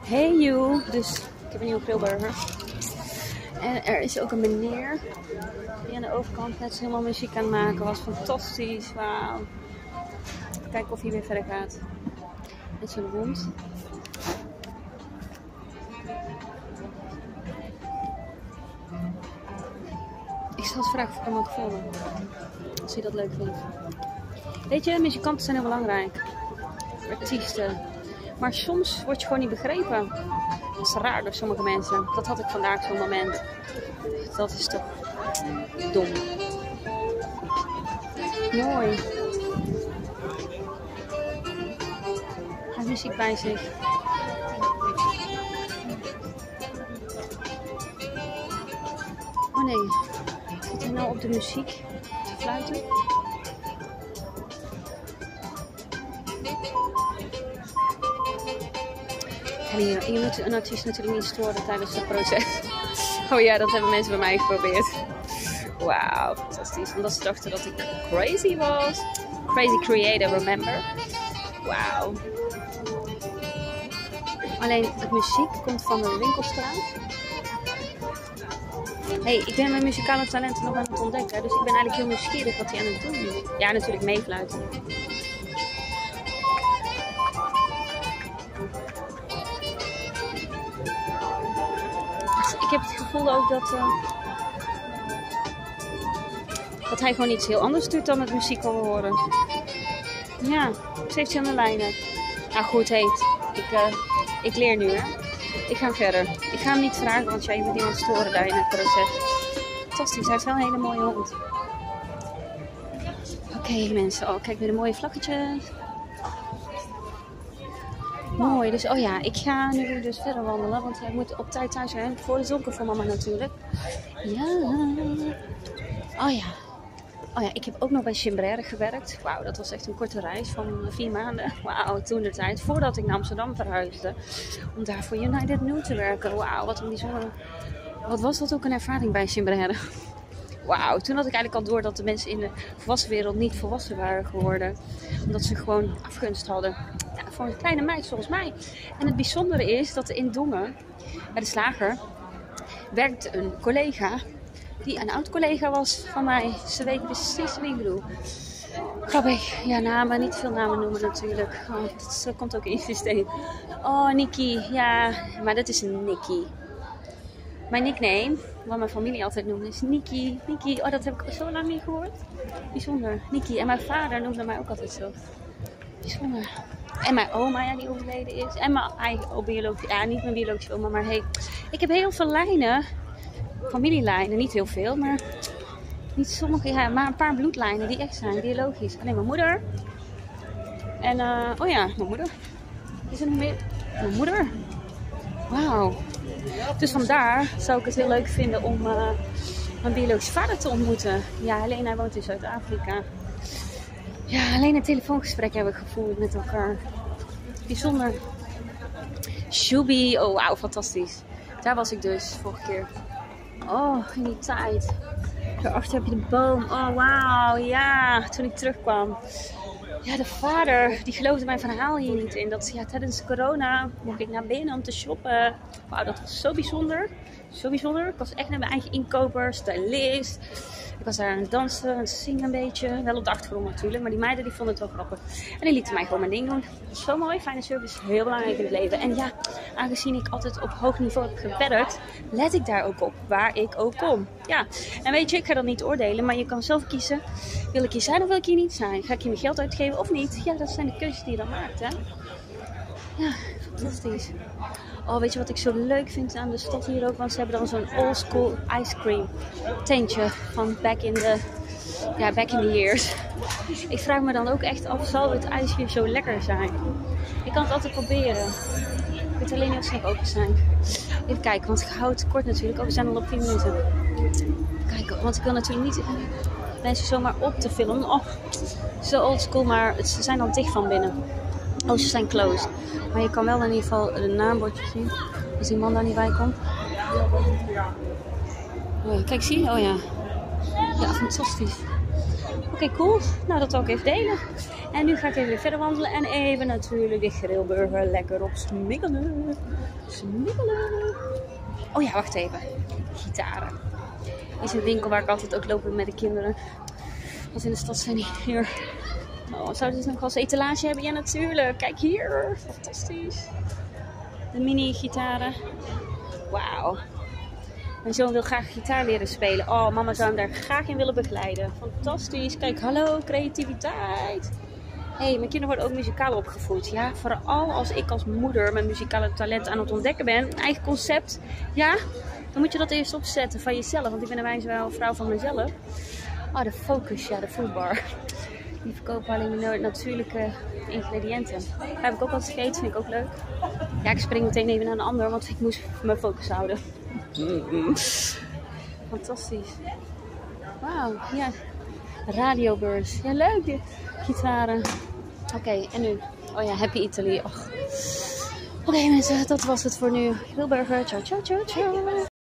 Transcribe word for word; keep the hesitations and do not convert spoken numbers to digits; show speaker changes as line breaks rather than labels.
Hey you! Dus ik heb een nieuwe grillburger. En er is ook een meneer die aan de overkant net zo helemaal muziek aan het maken was. Fantastisch, wauw. Kijken of hij weer verder gaat. Met zijn hond. Ik zal het vragen of ik hem ook volgen. Als hij dat leuk vindt. Weet je, muzikanten zijn heel belangrijk. Artiesten. Maar soms word je gewoon niet begrepen. Dat is raar door sommige mensen. Dat had ik vandaag zo'n moment. Dat is toch dom. Mooi. Hij heeft muziek bij zich. Oh nee. Zit hij nou op de muziek te fluiten? En je, je moet een artiest natuurlijk niet storen tijdens het proces. Oh ja, dat hebben mensen bij mij geprobeerd. Wauw, fantastisch. Omdat ze dachten dat ik crazy was. Crazy creator, remember? Wauw. Alleen het muziek komt van de winkelstraat. Hey, ik ben mijn muzikale talenten nog aan het ontdekken. Dus ik ben eigenlijk heel nieuwsgierig wat hij aan het doen is. Ja, natuurlijk meefluiten. Ik heb het gevoel ook dat, uh, dat hij gewoon iets heel anders doet dan het muziek wat we horen. Ja, steeds aan de lijnen. Nou goed, heet. Ik, uh, ik leer nu, hè. Ik ga verder. Ik ga hem niet vragen, want jij moet iemand storen daar in het proces. Fantastisch, hij heeft wel een hele mooie hond. Oké okay, mensen, oh kijk weer de mooie vlaggetjes. Mooi, dus oh ja, ik ga nu dus verder wandelen, want ik moet op tijd thuis zijn, voor het donker voor mama natuurlijk. Ja, oh ja, oh ja, ik heb ook nog bij Chimbrère gewerkt. Wauw, dat was echt een korte reis van vier maanden. Wauw, toen de tijd, voordat ik naar Amsterdam verhuisde, om daar voor United New te werken. Wauw, wat een bijzonder, wat was dat ook een ervaring bij Chimbrère. Wauw, toen had ik eigenlijk al door dat de mensen in de volwassen wereld niet volwassen waren geworden. Omdat ze gewoon afgunst hadden. Ja, voor een kleine meid zoals mij. En het bijzondere is dat in Dongen, bij de slager, werkte een collega. Die een oud collega was van mij. Ze weet precies wie ik bedoel. Grappig. Ja, namen. Niet veel namen noemen natuurlijk. Oh, dat komt ook in het systeem. Oh, Nikki. Ja, maar dat is een Nikki. Mijn nickname, wat mijn familie altijd noemt, is Nikki. Nikki, oh dat heb ik zo lang niet gehoord. Bijzonder, Nikki. En mijn vader noemde mij ook altijd zo. Bijzonder. En mijn oma, ja, die overleden is. En mijn eigen oh, biologische, ja, niet mijn biologische oma, maar hey. Ik heb heel veel lijnen, familielijnen, niet heel veel, maar niet sommige, ja, maar een paar bloedlijnen die echt zijn, biologisch. Alleen mijn moeder. En, uh, oh ja, mijn moeder. Is er nog meer? Mijn moeder. Wauw. Dus vandaar zou ik het heel leuk vinden om uh, mijn biologische vader te ontmoeten. Ja, alleen hij woont in Zuid-Afrika. Ja, alleen een telefoongesprek hebben we gevoerd met elkaar. Bijzonder. Shubi, oh wauw, fantastisch. Daar was ik dus vorige keer. Oh, in die tijd. Daarachter heb je de boom. Oh wauw, ja, toen ik terugkwam. Ja, de vader, die geloofde mijn verhaal hier niet in. Dat ja, tijdens corona mocht ik naar binnen om te shoppen. Wauw, dat was zo bijzonder. Zo bijzonder. Ik was echt naar mijn eigen inkoper, stylist. Ik was daar aan het dansen, aan het zingen een beetje. Wel op de achtergrond natuurlijk, maar die meiden die vonden het wel grappig. En die lieten mij gewoon mijn ding doen. Dat is zo mooi. Fijne service is heel belangrijk in het leven. En ja, aangezien ik altijd op hoog niveau heb gewerkt, let ik daar ook op. Waar ik ook kom. Ja, en weet je, ik ga dat niet oordelen, maar je kan zelf kiezen. Wil ik hier zijn of wil ik hier niet zijn? Ga ik hier mijn geld uitgeven of niet? Ja, dat zijn de keuzes die je dan maakt, hè. Ja, fantastisch. Oh, weet je wat ik zo leuk vind aan de stad hier ook? Want ze hebben dan zo'n old school ice cream tentje van back in the, ja, back in the years. Ik vraag me dan ook echt af, zal het ijs hier zo lekker zijn? Ik kan het altijd proberen. Ik weet alleen niet of ze nog open zijn. Even kijken, want ik hou het kort natuurlijk. Oh, we zijn al op tien minuten. Kijken, want ik wil natuurlijk niet mensen zomaar op te filmen. Oh, zo old school, maar ze zijn al dicht van binnen. Oh, ze zijn closed. Maar je kan wel in ieder geval een naambordje zien. Als die man daar niet bij komt. Oh ja, kijk, zie je? Oh ja. Ja, fantastisch. Oké, okay, cool. Nou, dat wil ik even delen. En nu ga ik even weer verder wandelen. En even natuurlijk de grillburger lekker op smikkelen. Smikkelen. Oh ja, wacht even. Gitaren. Is een winkel waar ik altijd ook loop met de kinderen. Als in de stad zijn hier. Oh, zouden ze nog als etalage hebben? Ja, natuurlijk. Kijk hier. Fantastisch. De mini-gitaren. Wauw. Mijn zoon wil graag gitaar leren spelen. Oh, mama zou hem daar graag in willen begeleiden. Fantastisch. Kijk, hallo, creativiteit. Hé, hey, mijn kinderen worden ook muzikaal opgevoed. Ja, vooral als ik als moeder mijn muzikale talent aan het ontdekken ben. Een eigen concept. Ja, dan moet je dat eerst opzetten van jezelf. Want ik ben een wijze wel vrouw van mezelf. Oh, de Focus, ja, de foodbar. Die verkopen alleen de natuurlijke ingrediënten. Dat heb ik ook altijd gegeten, vind ik ook leuk. Ja, ik spring meteen even naar een ander, want ik moest mijn focus houden. Mm-hmm. Fantastisch. Wauw, ja. Radiobeurs. Ja, leuk dit. Gitaren. Oké, okay, en nu? Oh ja, Happy Italy. Oké okay, mensen, dat was het voor nu. Grillburger. Ciao, ciao, ciao, ciao.